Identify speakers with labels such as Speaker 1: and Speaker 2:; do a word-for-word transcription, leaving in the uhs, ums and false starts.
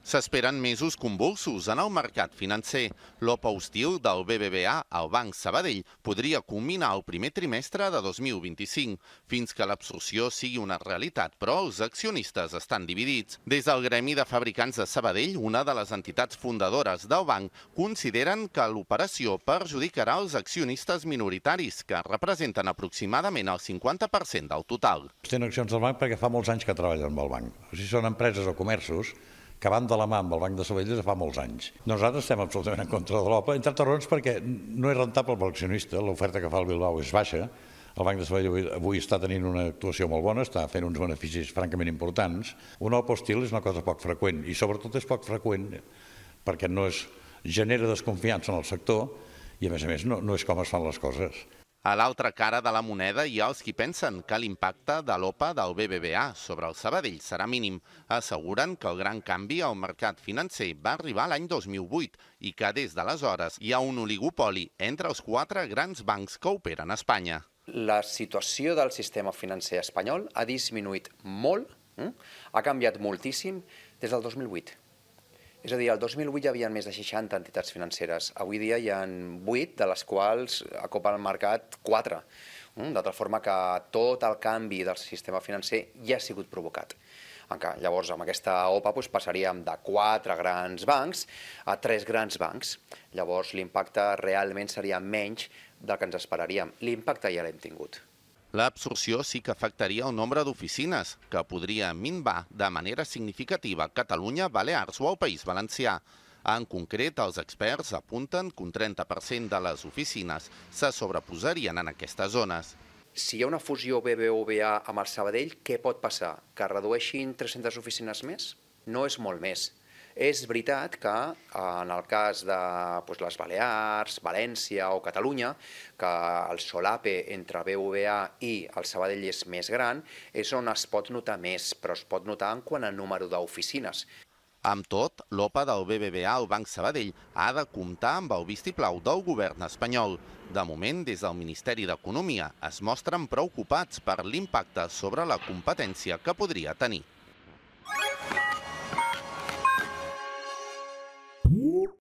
Speaker 1: S'esperen mesos convulsos en el mercat financer. L'O P A hostil del B B V A al Banc Sabadell podria culminar el primer trimestre de dos mil vint-i-cinc, fins que l'absorció sigui una realitat, però els accionistes estan dividits. Des del Gremi de Fabricants de Sabadell, una de les entitats fundadores del banc, consideren que l'operació perjudicarà els accionistes minoritaris, que representen aproximadament el cinquanta per cent del total.
Speaker 2: Tenen accions del banc perquè fa molts anys que treballen amb el banc. O sigui, són empreses o comerços que van de la mà amb el Banc de Sabadell des de fa molts anys. Nosaltres estem absolutament en contra de l'O P A, entre altres raons perquè no és rentable per l'accionista, l'oferta que fa el Bilbao és baixa, el Banc de Sabadell avui està tenint una actuació molt bona, està fent uns beneficis francament importants. Un O P A hostil és una cosa poc freqüent i sobretot és poc freqüent perquè no es genera desconfiança en el sector i a més a més no, no és com es fan les coses.
Speaker 1: A l'altra cara de la moneda hi ha els qui pensen que l'impacte de l'O P A del B B V A sobre el Sabadell serà mínim. Asseguren que el gran canvi al mercat financer va arribar l'any dos mil vuit i que des d'aleshores hi ha un oligopoli entre els quatre grans bancs que operen a Espanya.
Speaker 3: La situació del sistema financer espanyol ha disminuït molt, eh? ha canviat moltíssim des del dos mil vuit. És a dir, el dos mil vuit hi havia més de seixanta entitats financeres. Avui dia hi ha vuit, de les quals acopa el mercat quatre. De tal forma que tot el canvi del sistema financer ja ha sigut provocat. Llavors, amb aquesta O P A doncs, passaríem de quatre grans bancs a tres grans bancs. Llavors, l'impacte realment seria menys del que ens esperaríem. L'impacte ja l'hem tingut.
Speaker 1: L'absorció sí que afectaria el nombre d'oficines, que podria minvar de manera significativa a Catalunya, Balears o al País Valencià. En concret, els experts apunten que un trenta per cent de les oficines se sobreposarien en aquestes zones.
Speaker 3: Si hi ha una fusió B B V A amb el Sabadell, què pot passar? Que redueixin tres-centes oficines més? No és molt més. És veritat que en el cas de doncs, les Balears, València o Catalunya, que el solape entre B B V A i el Sabadell és més gran, és on es pot notar més, però es pot notar en quant a número d'oficines.
Speaker 1: Amb tot, l'O P A del B B V A al Banc Sabadell ha de comptar amb el vistiplau del govern espanyol. De moment, des del Ministeri d'Economia es mostren preocupats per l'impacte sobre la competència que podria tenir.